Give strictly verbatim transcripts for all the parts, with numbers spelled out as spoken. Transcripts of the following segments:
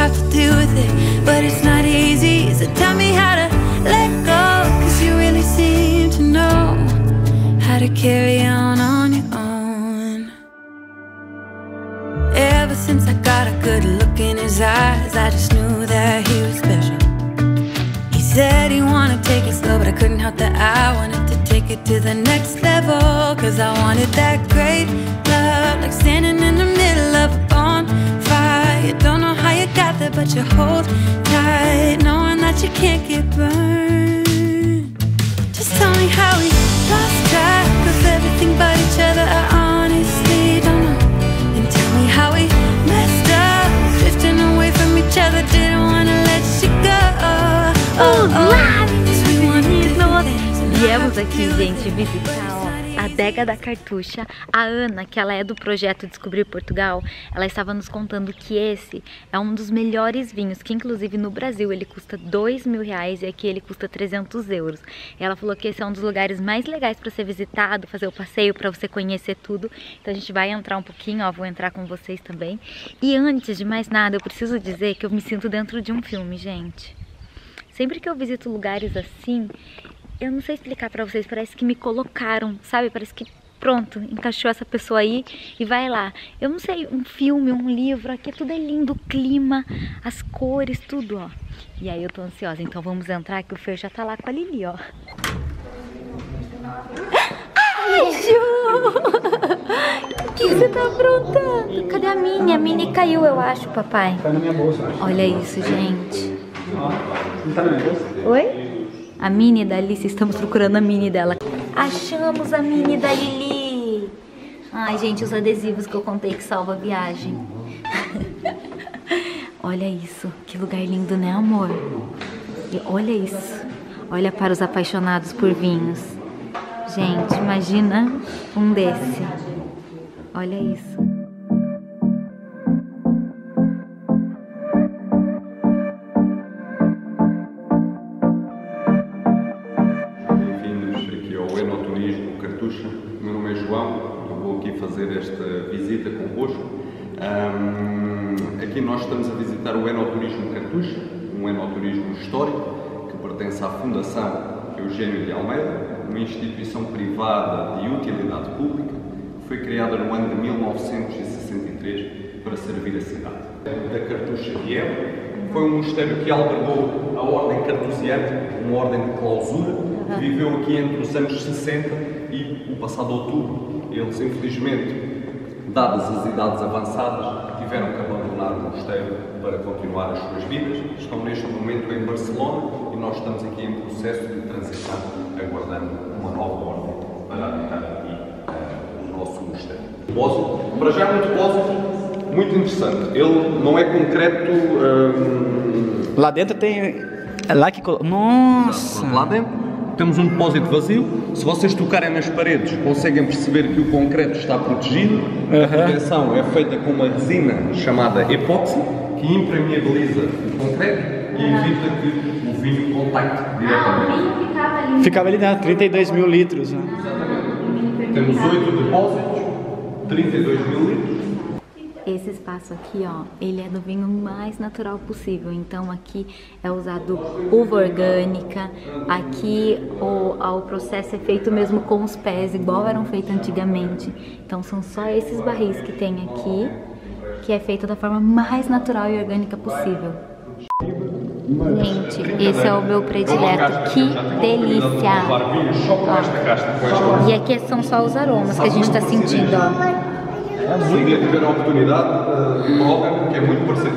have to deal with it, but it's not easy. So tell me how to let go, cause you really seem to know how to carry on on your own. Ever since I got a good look in his eyes, I just knew that he was special. He said he wanted to take it slow, but I couldn't help that I wanted to take it to the next level. Cause I wanted that great love, like standing in the middle of a bonfire. You don't know how you got there, but you hold tight, knowing that you can't get burned. Just tell me how we lost track of everything but each other. I honestly don't know. And tell me how we messed up, drifting away from each other. Didn't wanna let you go. Oh, Olá, meninos! Viemos aqui, gente, visitar ó, a Adega da Cartucha. A Ana, que ela é do projeto Descobrir Portugal, ela estava nos contando que esse é um dos melhores vinhos, que inclusive no Brasil ele custa dois mil reais e aqui ele custa trezentos euros. E ela falou que esse é um dos lugares mais legais para ser visitado, fazer o passeio, para você conhecer tudo. Então a gente vai entrar um pouquinho, ó, vou entrar com vocês também. E antes de mais nada, eu preciso dizer que eu me sinto dentro de um filme, gente. Sempre que eu visito lugares assim, eu não sei explicar pra vocês, parece que me colocaram, sabe? Parece que pronto, encaixou essa pessoa aí e vai lá. Eu não sei, um filme, um livro, aqui tudo é lindo, o clima, as cores, tudo, ó. E aí eu tô ansiosa, então vamos entrar que o Fer já tá lá com a Lili, ó. Ai, Ju! O que você tá aprontando? Cadê a Minnie? A Minnie caiu, eu acho, papai. Tá na minha bolsa, acho. Olha isso, gente. Não tá na minha bolsa? Oi? A Minnie da Alice, estamos procurando a Minnie dela. Achamos a Minnie da Lili. Ai, gente, os adesivos que eu contei que salva a viagem. Olha isso, que lugar lindo, né, amor? E olha isso, olha para os apaixonados por vinhos. Gente, imagina um desse. Olha isso. Fazer esta visita convosco. Um, aqui nós estamos a visitar o Enoturismo Cartucha, um enoturismo histórico que pertence à Fundação Eugênio de Almeida, uma instituição privada de utilidade pública que foi criada no ano de mil novecentos e sessenta e três para servir a cidade. Da Cartucha de Évora, foi um mosteiro que albergou a Ordem Cartusiana, uma ordem de clausura, que viveu aqui entre os anos sessenta e o passado outubro. Eles, infelizmente, dadas as idades avançadas, tiveram que abandonar o mosteiro para continuar as suas vidas. Estão neste momento em Barcelona e nós estamos aqui em processo de transição, aguardando uma nova ordem para habitar aqui uh, o nosso mosteiro. Depósito, para já é um depósito muito interessante. Ele não é concreto... Um... Lá dentro tem... É lá que... Nossa! Lá dentro temos um depósito vazio. Se vocês tocarem nas paredes, conseguem perceber que o concreto está protegido. Uhum. A proteção é feita com uma resina chamada epóxi, que impermeabiliza o concreto e evita que o vinho contacte diretamente. Ficava ali dentro, trinta e dois mil litros. Né? Exatamente. Temos oito depósitos, trinta e dois mil litros. Esse espaço aqui, ó, ele é do vinho mais natural possível. Então aqui é usado uva orgânica. Aqui o, o processo é feito mesmo com os pés, igual eram feitos antigamente. Então são só esses barris que tem aqui, que é feito da forma mais natural e orgânica possível. Gente, esse é o meu predileto. Que delícia! Ó. E aqui são só os aromas que a gente tá sentindo, ó. Se ninguém tiver a oportunidade, uh, provem, que é muito parecido.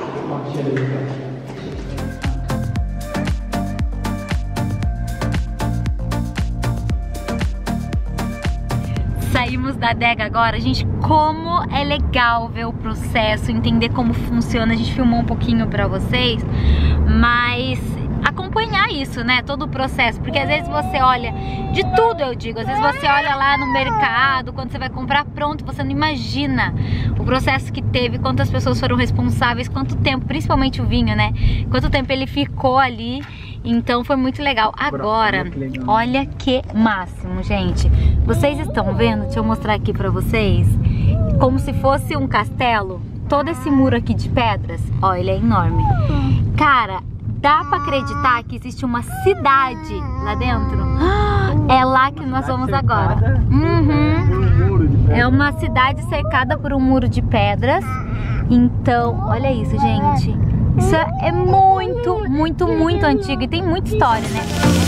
Saímos da adega agora, gente, como é legal ver o processo, entender como funciona. A gente filmou um pouquinho pra vocês, mas acompanhar isso, né, todo o processo, porque às vezes você olha de tudo, eu digo, às vezes você olha lá no mercado, quando você vai comprar pronto, você não imagina o processo que teve, quantas pessoas foram responsáveis, quanto tempo, principalmente o vinho, né, quanto tempo ele ficou ali. Então foi muito legal. Agora, olha que máximo, gente. Vocês estão vendo? Deixa eu mostrar aqui pra vocês. Como se fosse um castelo. todo esse muro aqui de pedras? Ó, ele é enorme. Cara, dá pra acreditar que existe uma cidade lá dentro? É lá que nós vamos agora. Uhum. É uma cidade cercada por um muro de pedras. Então, olha isso, gente. Isso é muito, muito, muito antigo e tem muita história, né?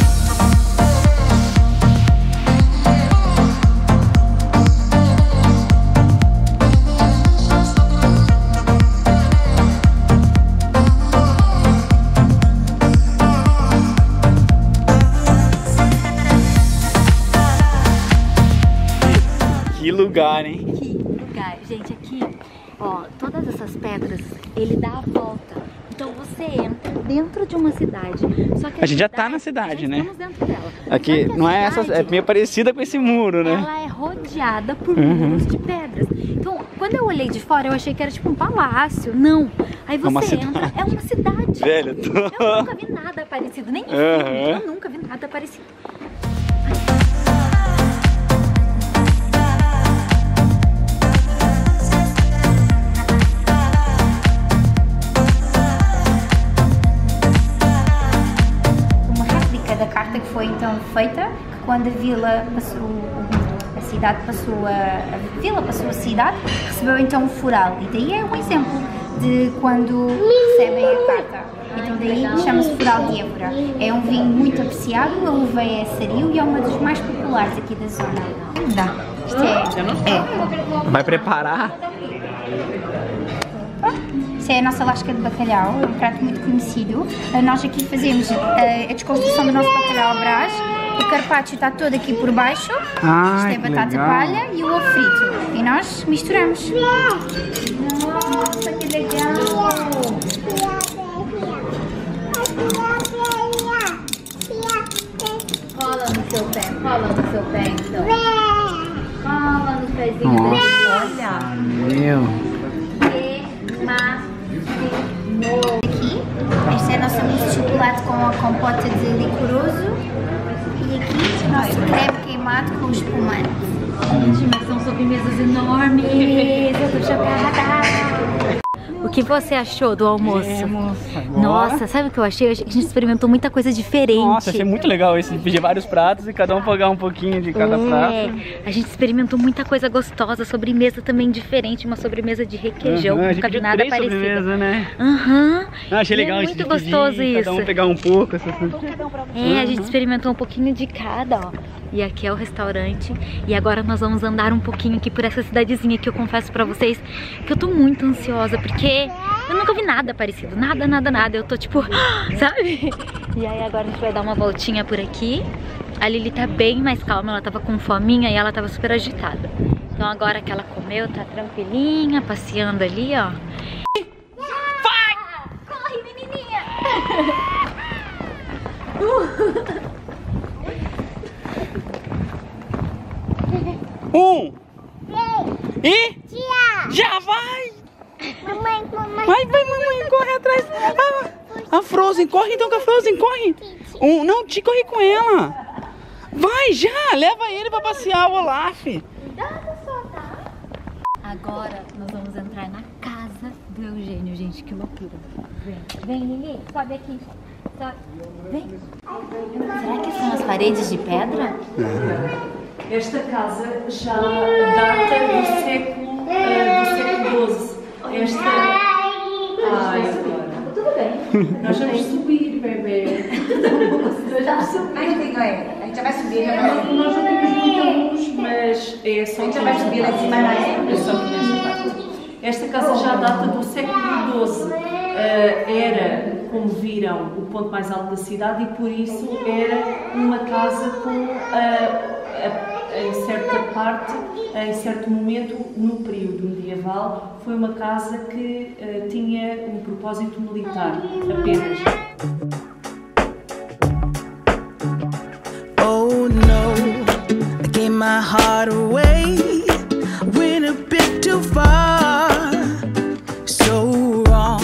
Que lugar, hein? Que lugar. Gente, aqui, ó, todas essas pedras, ele dá a volta. Então você entra dentro de uma cidade. Só que a, A gente já cidade, tá na cidade, já né? estamos dentro dela. Aqui Só que a não é essa, cidade, é meio parecida com esse muro, né? ela é rodeada por Uhum. muros de pedras. Então, quando eu olhei de fora, eu achei que era tipo um palácio. Não. Aí você uma entra, cidade. é uma cidade. Velho, tô... Eu nunca vi nada parecido, nem em Uhum. filme. Eu nunca vi nada parecido. Da carta que foi então feita, que quando a vila passou, a cidade passou a, a vila passou a cidade, recebeu então o foral, e daí é um exemplo de quando recebem a carta. Então daí chama-se foral de Évora. É um vinho muito apreciado, a uva é sario e é uma dos mais populares aqui da zona. Dá. Isto é, é. Vai preparar? Esta é a nossa lasca de bacalhau, é um prato muito conhecido. Nós aqui fazemos a, a desconstrução do nosso bacalhau à brás. O carpaccio está todo aqui por baixo. Ah, Isto é batata palha e o ovo frito. E nós misturamos. Nossa, que legal! Cola no seu pé, cola no seu pé então. Cola no pezinho. Nossa. Olha. Meu. Aqui, esta é a nossa mousse de chocolate com a compota de licoroso. E aqui o nosso creme queimado com espumante. Gente, mas são sobremesas enormes. Eu tô chocada. O que você achou do almoço? Nossa, sabe o que eu achei? Eu achei que a gente experimentou muita coisa diferente. Nossa, achei muito legal isso de pedir vários pratos e cada um pagar um pouquinho de cada é, prato. A gente experimentou muita coisa gostosa, sobremesa também diferente, uma sobremesa de requeijão, Uhum, nunca vi nada parecido. Sobremesa, né? Aham. Ah, achei E legal é isso muito de pedir, gostoso isso. cada um pegar um pouco. Essas coisas. É, a gente experimentou um pouquinho de cada, ó. E aqui é o restaurante. E agora nós vamos andar um pouquinho aqui por essa cidadezinha que eu confesso pra vocês que eu tô muito ansiosa, porque eu nunca vi nada parecido. Nada, nada, nada. Eu tô tipo, sabe? E aí agora a gente vai dar uma voltinha por aqui. A Lili tá bem mais calma, ela tava com fominha e ela tava super agitada. Então agora que ela comeu, tá tranquilinha, passeando ali, ó. Vai! Corre, menininha! Uh! Um! E? Já vai! Mamãe, mamãe. Vai, vai, mamãe, corre atrás. Ah, a Frozen, corre então com a Frozen, corre. Um, não, te corre com ela. Vai, já, leva ele pra passear o Olaf. Agora nós vamos entrar na casa do Eugênio, gente, que loucura. Vem, vem, Lili, sobe aqui. Sobe. Vem. Será que são as paredes de pedra? Esta casa já data do século, uh, do século doze. Esta... Ai, agora. Tudo bem. Nós vamos subir, bebê. Nós vamos subir. Ai, não tem, olha. A gente já vai subir, já vai Nós, subir. nós não temos muita luz, mas é só... A gente já vai subir lá de cima, não é? É só aqui nesta parte. Esta casa já data do século doze. Uh, era, como viram, o ponto mais alto da cidade e por isso era uma casa com... Uh, a, em certa parte, em certo momento, no período medieval, foi uma casa que uh, tinha um propósito militar apenas. Oh no, I gave my heart away, went a bit too far, so wrong.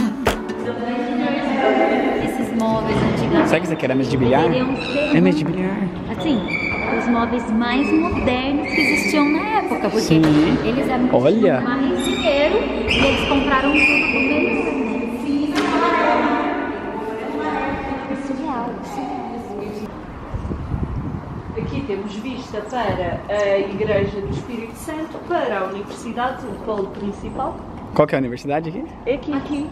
Esses móveis antigamente. Será que isso aqui era mesa de bilhar? Deveriam ser, É mesa de bilhar. assim, os móveis mais modernos que existiam na época, porque Sim. eles eram Olha. mais dinheiro E eles compraram tudo do melhor, né? Sim. É surreal, surreal. Aqui temos vista para a Igreja do Espírito Santo, para a Universidade, o polo principal. Qual que é a universidade aqui? É aqui, aqui.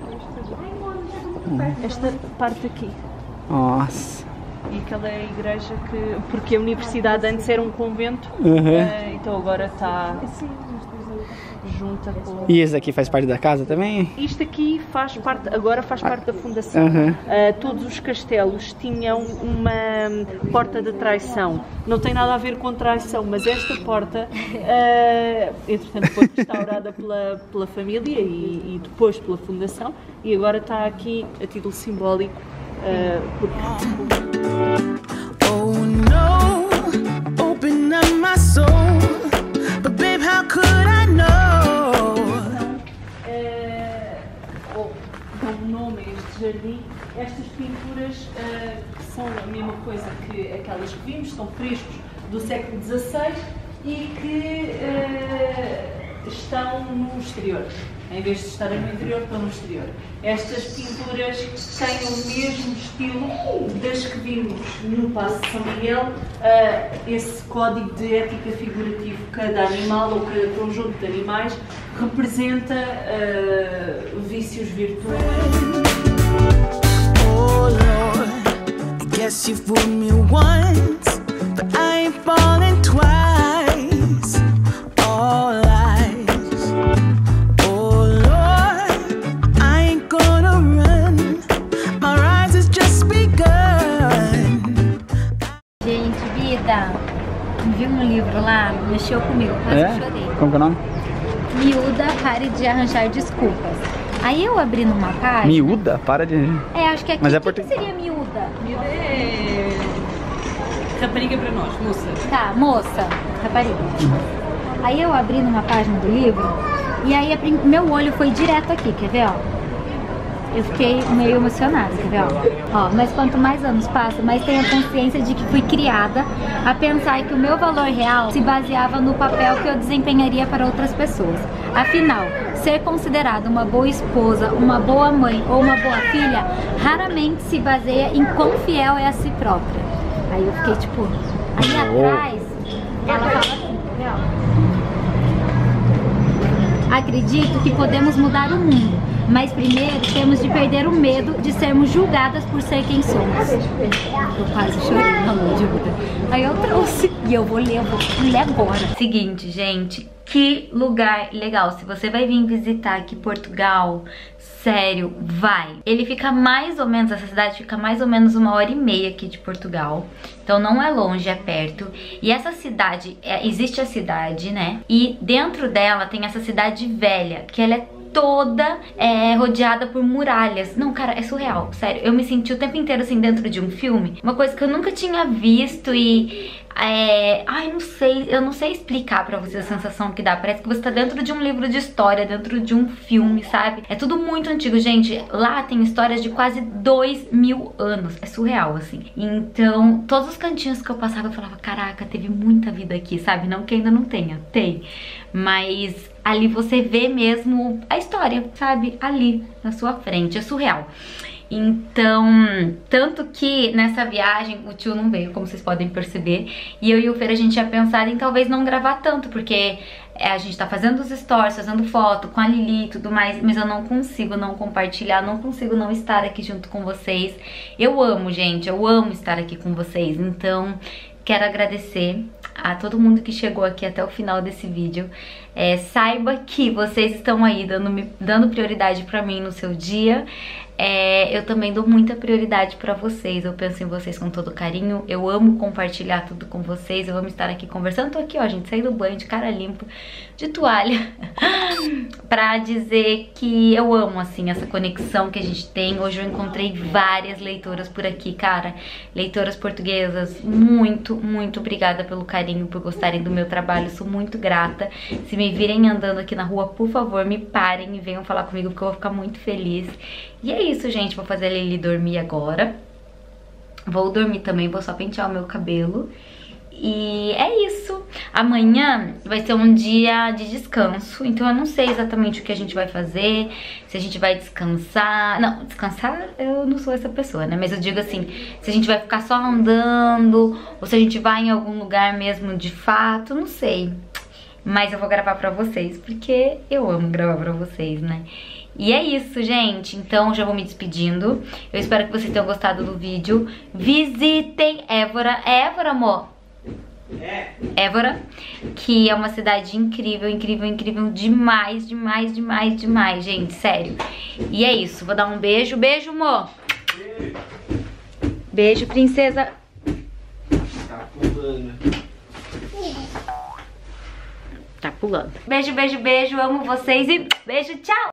Esta parte aqui. Nossa. E aquela é a igreja que... Porque a universidade antes era um convento, Uhum. uh, então agora está junta com... E esse aqui faz parte da casa também? Isto aqui faz parte, agora faz parte da fundação. Uhum. Uh, todos os castelos tinham uma porta de traição. Não tem nada a ver com traição, mas esta porta, uh, entretanto, foi restaurada pela, pela família e, e depois pela fundação, e agora está aqui a título simbólico. Uh, porque... Oh no, open up my soul, but babe, how could I know? Então, uh, dão nome a este jardim. Estas pinturas uh, que são a mesma coisa que aquelas que vimos, são frescos do século dezasseis e que uh, estão no exterior. Em vez de estarem no interior, estão no exterior. Estas pinturas têm o mesmo estilo das que vimos no Paço de São Miguel, uh, esse código de ética figurativo. Cada animal ou cada conjunto de animais representa uh, vícios virtuosos. Oh Lord, I guess you fooled me once, but I ain't falling twice. All lies. Oh Lord, I ain't gonna run. My rise has just begun. Gente, vida, vi um livro lá, mexeu comigo, quase É? chorei. Como que é o nome? Miúda, pare de arranjar desculpas. Aí eu abri numa página... Miúda? Para de... É, acho que aqui, Mas é o que, que português. seria miúda? Miúda é rapariga para nós, moça. Tá, moça, rapariga. Aí eu abri numa página do livro e aí a prim- meu olho foi direto aqui, quer ver, ó? Eu fiquei meio emocionada, quer ver, ó? Ó, mas quanto mais anos passam, mais tenho a consciência de que fui criada a pensar que o meu valor real se baseava no papel que eu desempenharia para outras pessoas. Afinal, ser considerada uma boa esposa, uma boa mãe ou uma boa filha raramente se baseia em quão fiel é a si própria. Aí eu fiquei tipo, aí atrás, ela fala assim, quer ver, ó? Acredito que podemos mudar o mundo, mas primeiro temos de perder o medo de sermos julgadas por ser quem somos. Eu quase chorei na lua de Buda. Aí eu trouxe e eu vou ler, eu vou ler agora. Seguinte, gente, que lugar legal. Se você vai vir visitar aqui Portugal, sério, vai. Ele fica mais ou menos, essa cidade fica mais ou menos uma hora e meia aqui de Portugal. Então não é longe, é perto. E essa cidade, é, existe a cidade, né? E dentro dela tem essa cidade velha, que ela é toda é, rodeada por muralhas. Não, cara, é surreal, sério. Eu me senti o tempo inteiro assim dentro de um filme. Uma coisa que eu nunca tinha visto e... É... Ai, não sei, eu não sei explicar pra vocês a sensação que dá. Parece que você tá dentro de um livro de história, dentro de um filme, sabe? É tudo muito antigo, gente. Lá tem histórias de quase dois mil anos. É surreal, assim. Então, todos os cantinhos que eu passava, eu falava, caraca, teve muita vida aqui, sabe? Não que ainda não tenha, tem. Mas ali você vê mesmo a história, sabe? Ali, na sua frente. É surreal. Então, tanto que nessa viagem o tio não veio, como vocês podem perceber. E eu e o Fer, a gente tinha pensado em talvez não gravar tanto, porque a gente tá fazendo os stories, fazendo foto com a Lili e tudo mais, mas eu não consigo não compartilhar, não consigo não estar aqui junto com vocês. Eu amo, gente, eu amo estar aqui com vocês. Então, quero agradecer a todo mundo que chegou aqui até o final desse vídeo. É, saiba que vocês estão aí dando, dando prioridade pra mim no seu dia. É, eu também dou muita prioridade pra vocês. Eu penso em vocês com todo carinho. Eu amo compartilhar tudo com vocês. Eu amo estar aqui conversando. Tô aqui, ó, gente, saí do banho de cara limpa, de toalha, pra dizer que eu amo, assim, essa conexão que a gente tem. Hoje eu encontrei várias leitoras por aqui, cara. Leitoras portuguesas. Muito, muito obrigada pelo carinho, por gostarem do meu trabalho. Sou muito grata. Se me virem andando aqui na rua, por favor, me parem e venham falar comigo, porque eu vou ficar muito feliz. E é isso, gente. Vou fazer a Lili dormir agora. Vou dormir também, vou só pentear o meu cabelo. E é isso. Amanhã vai ser um dia de descanso, então eu não sei exatamente o que a gente vai fazer, se a gente vai descansar. Não, descansar eu não sou essa pessoa, né? Mas eu digo assim, se a gente vai ficar só andando, ou se a gente vai em algum lugar mesmo de fato, não sei. Mas eu vou gravar pra vocês, porque eu amo gravar pra vocês, né? E é isso, gente. Então já vou me despedindo. Eu espero que vocês tenham gostado do vídeo. Visitem Évora. É Évora, amor? É. Évora, que é uma cidade incrível, incrível, incrível demais, demais, demais, demais, gente, sério. E é isso, vou dar um beijo. Beijo, amor. Beijo, beijo, princesa. Tá pulando. Tá pulando. Beijo, beijo, beijo. Amo vocês e beijo, tchau.